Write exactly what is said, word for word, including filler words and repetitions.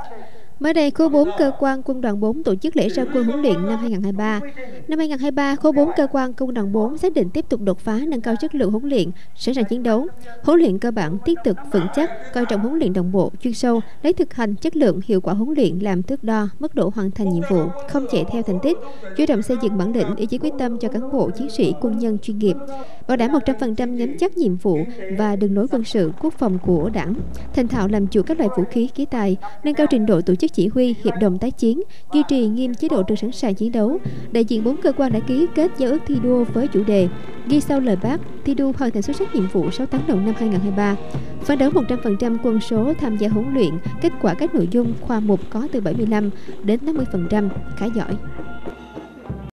Mới đây, khối bốn cơ quan quân đoàn bốn tổ chức lễ ra quân huấn luyện năm hai không hai ba. Năm hai không hai ba, khối bốn cơ quan quân đoàn bốn xác định tiếp tục đột phá, nâng cao chất lượng huấn luyện, sẵn sàng chiến đấu. Huấn luyện cơ bản, thiết thực, vững chắc, coi trọng huấn luyện đồng bộ, chuyên sâu, lấy thực hành, chất lượng, hiệu quả huấn luyện làm thước đo mức độ hoàn thành nhiệm vụ, không chạy theo thành tích, chú trọng xây dựng bản lĩnh, ý chí quyết tâm cho cán bộ, chiến sĩ, quân nhân chuyên nghiệp, bảo đảm một trăm phần trăm nắm chắc nhiệm vụ và đường lối quân sự, quốc phòng của Đảng, thành thạo làm chủ các loại vũ khí, khí tài, nâng cao trình độ tổ chức chỉ huy, hiệp đồng tác chiến, duy trì nghiêm chế độ trực sẵn sàng chiến đấu. Đại diện bốn cơ quan đã ký kết giao ước thi đua với chủ đề ghi sau lời Bác, thi đua hoàn thành xuất sắc nhiệm vụ sáu tháng đầu năm hai không hai ba, phấn đấu một trăm phần trăm quân số tham gia huấn luyện, kết quả các nội dung khoa mục có từ bảy mươi lăm đến tám mươi phần trăm, khá giỏi.